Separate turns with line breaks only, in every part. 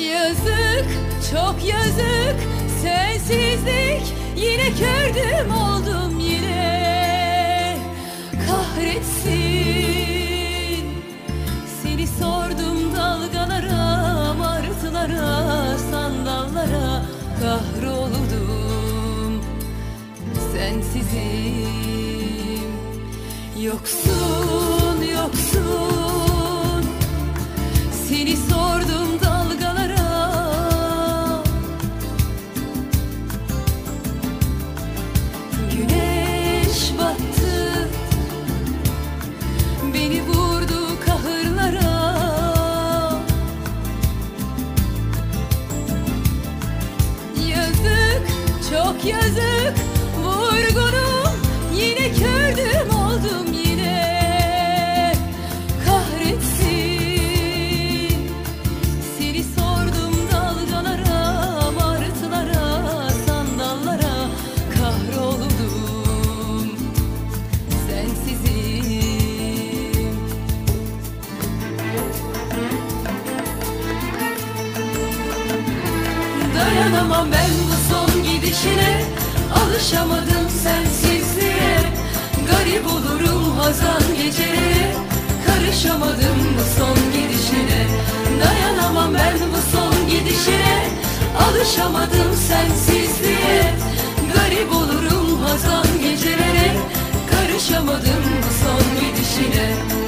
Yazık, çok yazık, sensizlik. Yine kördüm oldum yine. Kahretsin. Seni sordum dalgalara, martılara, sandallara. Kahroldum, sensizim. Yoksun, yoksun. Seni sordum dalgalara. Güneş battı, beni vurdu kahırlara. Yazık, çok yazık, vurgunum. Yine kördüm oldum yine. Kahretsin. Seni sordum dalgalara, martılara, sandallara. Kahroldum, sensizim. Dayanamam ben bu son gidişine. Alışamadım sensizliğe. Garip olurum hazan gecelere. Karışamadım bu son gidişine. Dayanamam ben bu son gidişine. Alışamadım sensizliğe. Garip olurum hazan gecelere. Karışamadım bu son gidişine.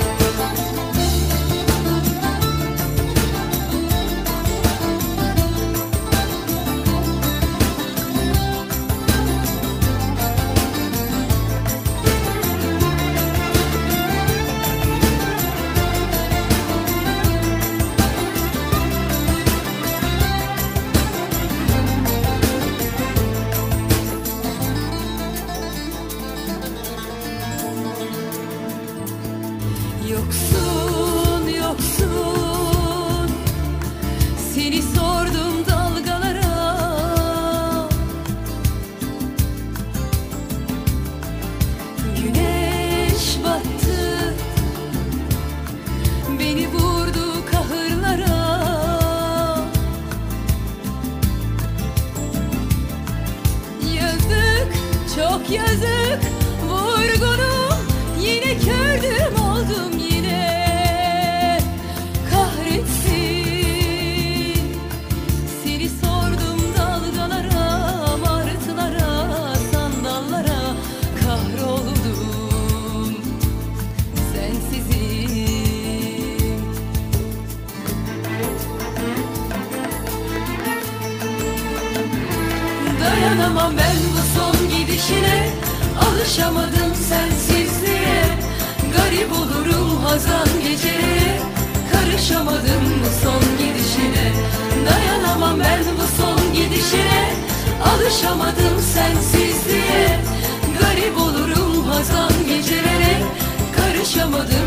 Yoksun, yoksun. Seni sordum dalgalara. Güneş battı, beni vurdu kahırlara. Yazık, çok yazık, vurgunum. Yine kördüm oldum yine. Kahretsin. Seni sordum dalgalara, martılara, sandallara. Kahroldum, sensizim. Dayanamam ben bu son gidişine. Alışamadım sensizliğe. Garip olurum hazan gecelere. Karışamadım bu son gidişine. Dayanamam ben bu son gidişine. Alışamadım sensizliğe. Garip olurum hazan gecelere. Karışamadım